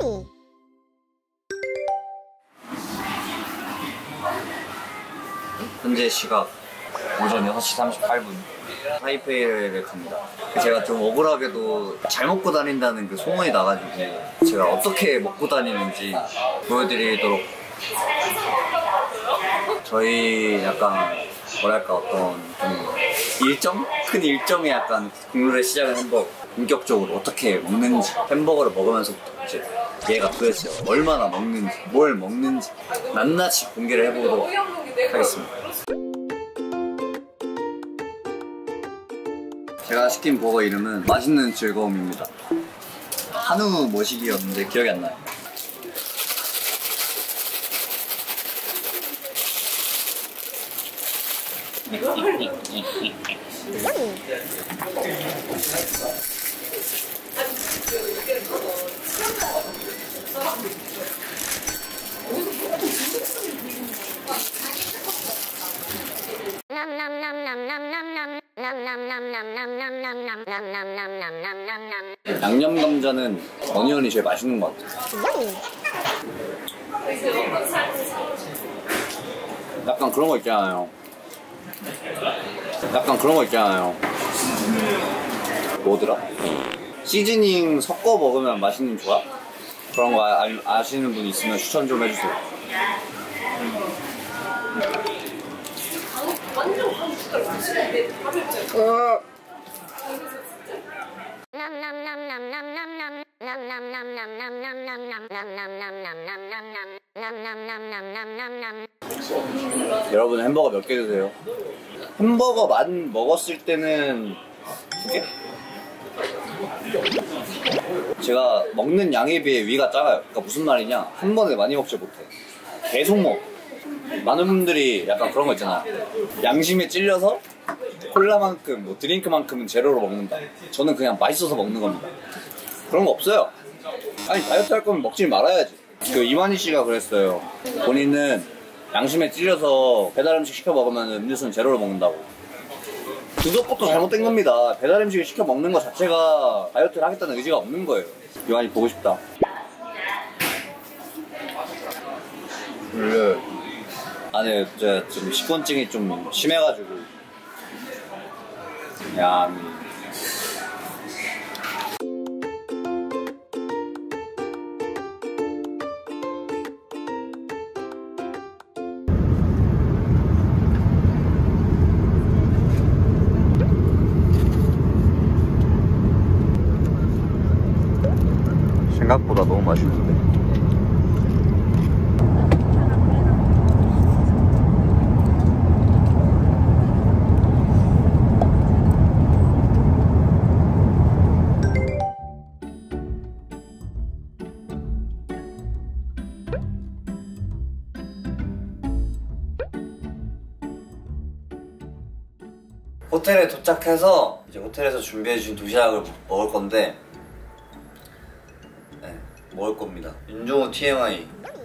현재 시각 오전 6시 38분 타이페이를 갑니다. 제가 좀 억울하게도 잘 먹고 다닌다는 그 소문이 나가지고 제가 어떻게 먹고 다니는지 보여드리도록. 저희 약간 뭐랄까 어떤 일정? 큰 일정에 약간 국룰의 시작은 햄버거. 본격적으로 어떻게 먹는지, 햄버거를 먹으면서부터 이제 얘가 도대체 얼마나 먹는지, 뭘 먹는지 낱낱이 공개를 해보도록 하겠습니다. 제가 시킨 버거 이름은 맛있는 즐거움입니다. 한우 뭐시기였는데 기억이 안 나요. 양념 감자는 어니언이 제일 맛있는 것 같아요. 약간 그런 거 있잖아요. 뭐더라? 시즈닝 섞어 먹으면 맛있는 조합? 그런 거 아시는 분 있으면 추천 좀 해주세요. 여러분 햄버거 몇 개 드세요? 햄버거만 먹었을 때는 2개? 제가 먹는 양에 비해 위가 작아요. 그러니까 무슨 말이냐, 한 번에 많이 먹지 못해. 계속 먹어. 많은 분들이 약간 그런 거 있잖아. 양심에 찔려서 콜라만큼, 뭐 드링크만큼은 제로로 먹는다. 저는 그냥 맛있어서 먹는 겁니다. 그런 거 없어요. 아니 다이어트 할 거면 먹지 말아야지. 그 이만희 씨가 그랬어요. 본인은 양심에 찔려서 배달 음식 시켜 먹으면 음료수는 제로로 먹는다고. 그것부터 잘못된 겁니다. 배달 음식을 시켜 먹는 것 자체가 다이어트를 하겠다는 의지가 없는 거예요. 이만희 보고 싶다. 아니 제가 지금 식곤증이 좀 심해가지고. 야. 생각보다 너무 맛있는데. 호텔에 도착해서 이제 호텔에서 준비해준 도시락을 먹을 건데, 먹을 겁니다. 윤종호 TMI.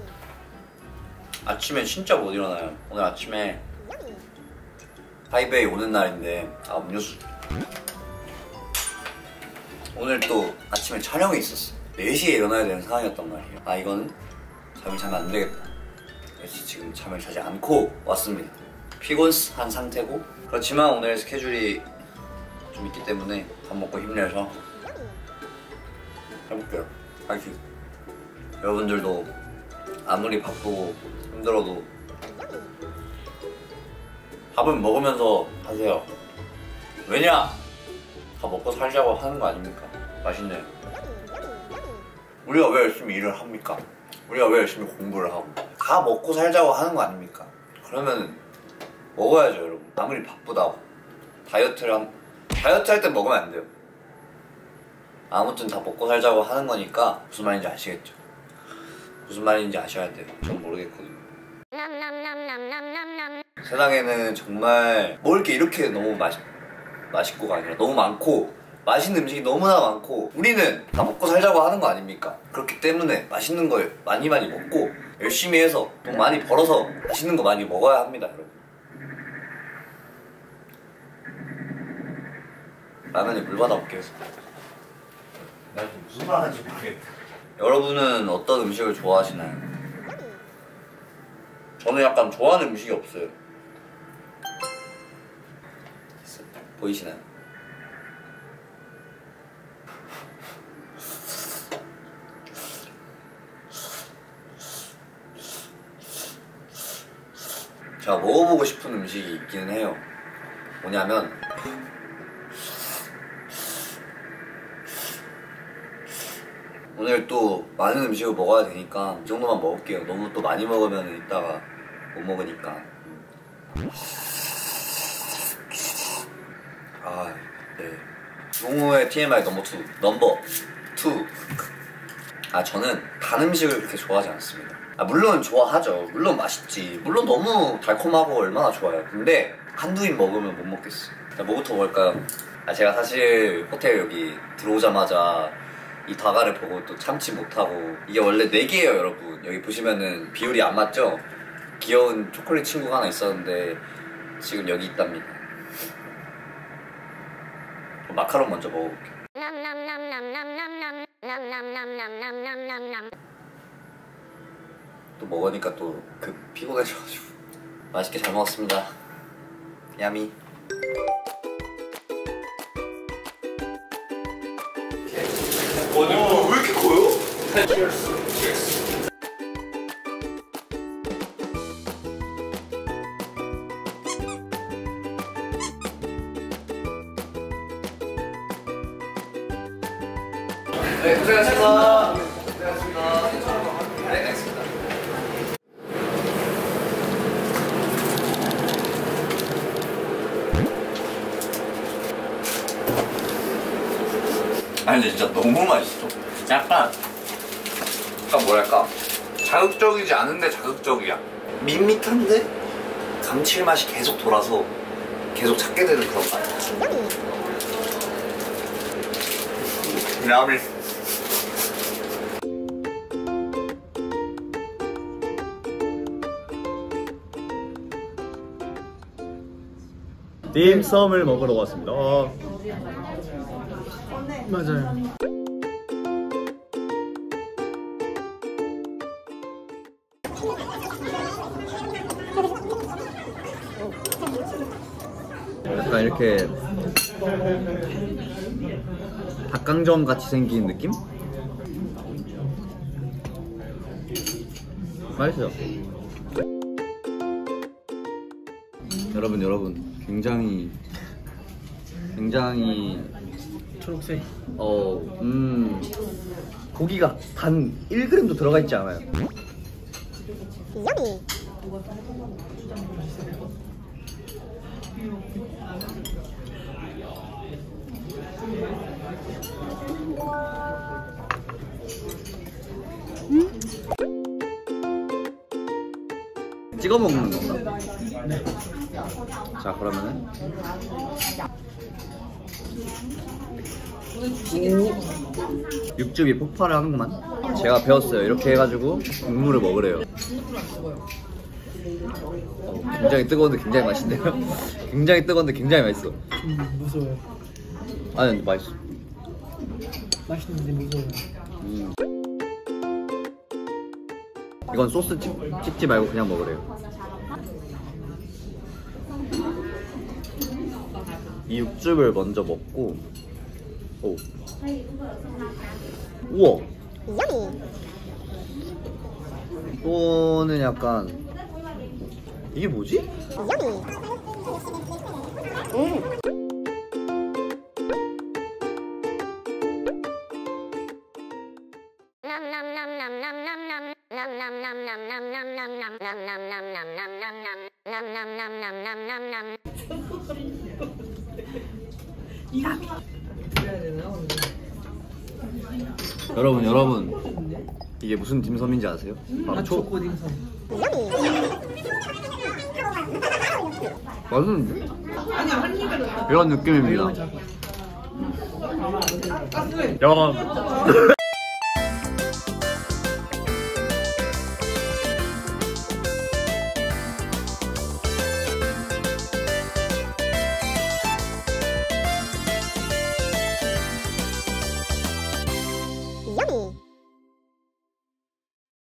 아침에 진짜 못 일어나요. 오늘 아침에 타이베이 오는 날인데, 음료수. 오늘 또 아침에 촬영이 있었어. 4시에 일어나야 되는 상황이었단 말이에요. 이거는 잠을 자면 안 되겠다. 그래서 지금 잠을 자지 않고 왔습니다. 피곤한 상태고, 그렇지만 오늘 스케줄이 좀 있기 때문에 밥 먹고 힘내서 해볼게요. 파이팅. 여러분들도 아무리 바쁘고 힘들어도 밥은 먹으면서 하세요. 왜냐? 다 먹고 살자고 하는 거 아닙니까? 맛있네. 우리가 왜 열심히 일을 합니까? 우리가 왜 열심히 공부를 하고 다 먹고 살자고 하는 거 아닙니까? 그러면 먹어야죠, 여러분. 아무리 바쁘다고 다이어트 할 때 먹으면 안 돼요. 아무튼 다 먹고 살자고 하는 거니까 무슨 말인지 아시겠죠? 무슨 말인지 아셔야 돼요. 전 모르겠거든요. 세상에는 정말 먹을 게 이렇게 너무 맛있고가 아니라 너무 많고 맛있는 음식이 너무나 많고, 우리는 다 먹고 살자고 하는 거 아닙니까? 그렇기 때문에 맛있는 걸 많이 먹고 열심히 해서 돈 많이 벌어서 맛있는 거 많이 먹어야 합니다, 여러분. 라면에 물 받아볼게요. 나 무슨 말 하는지 모르겠다. 여러분은 어떤 음식을 좋아하시나요? 저는 약간 좋아하는 음식이 없어요. 보이시나요? 제가 먹어보고 싶은 음식이 있기는 해요. 뭐냐면 오늘 또 많은 음식을 먹어야 되니까 이 정도만 먹을게요. 너무 또 많이 먹으면 이따가 못 먹으니까. 아, 네. 용호의 TMI 넘버 2. 아, 저는 단 음식을 그렇게 좋아하지 않습니다. 아, 물론 좋아하죠. 물론 맛있지. 물론 너무 달콤하고 얼마나 좋아요. 근데 한두 입 먹으면 못 먹겠어. 자, 뭐부터 먹을까요? 아, 제가 사실 호텔 여기 들어오자마자 이 다가를 보고 또 참지 못하고, 이게 원래 4개예요 여러분. 여기 보시면은 비율이 안 맞죠? 귀여운 초콜릿 친구가 하나 있었는데 지금 여기 있답니다. 마카롱 먼저 먹어볼게요. 또 먹으니까 또 피곤해져가지고. 맛있게 잘 먹었습니다. 야미. 왜 이렇게 커요? 네, 고생하셨습니다. 고생하셨습니다. 네, 알겠습니다. 아니 근데 진짜 너무 맛있어. 약간 뭐랄까, 자극적이지 않은데 자극적이야. 밋밋한데 감칠맛이 계속 돌아서 계속 찾게 되는 그런 맛. 라면. 딤섬을 먹으러 왔습니다. 맞아요. 약간 이렇게 닭강정 같이 생긴 느낌? 맛있어요. 여러분 굉장히 초록색. 고기가 단 1g도 들어가 있지 않아요. 찍어 먹는 건가? 네. 자, 그러면은 육즙이 폭발을 하는구만. 제가 배웠어요. 이렇게 해가지고 국물을 먹으래요. 굉장히 뜨거운데 굉장히 맛있네요. 굉장히 뜨거운데 굉장히 맛있어. 무서워요. 아니 근데 맛있어. 맛있는데 무서워요. 이건 소스 찍지 말고 그냥 먹으래요. 이 육즙을 먼저 먹고. 오. 우와. 이거는 약간, 이게 뭐지? 여러분 이게 무슨 딤섬인지 아세요? 바로 초코 딤섬. 맛있는데? 이런 느낌입니다. 야.